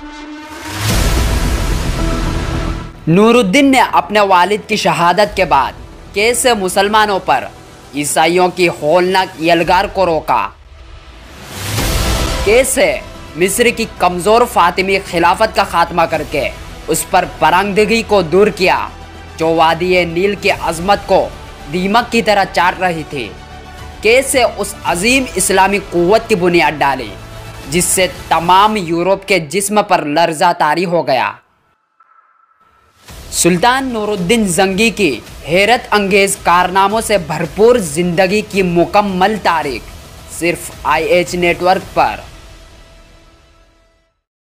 नूरुद्दीन ने अपने वालिद की शहादत के बाद कैसे मुसलमानों पर ईसाइयों की होलनाक यलगार को रोका, कैसे मिस्र की कमज़ोर फातिमी खिलाफत का खात्मा करके उस पर बरामदगी को दूर किया जो वादी नील की अजमत को दीमक की तरह चाट रही थी, कैसे उस अजीम इस्लामी कुव्वत की बुनियाद डाली जिससे तमाम यूरोप के जिस्म पर लर्जा तारी हो गया। सुल्तान नूरुद्दीन जंगी की हैरत अंगेज कारनामों से भरपूर जिंदगी की मुकम्मल तारीख सिर्फ IH नेटवर्क पर।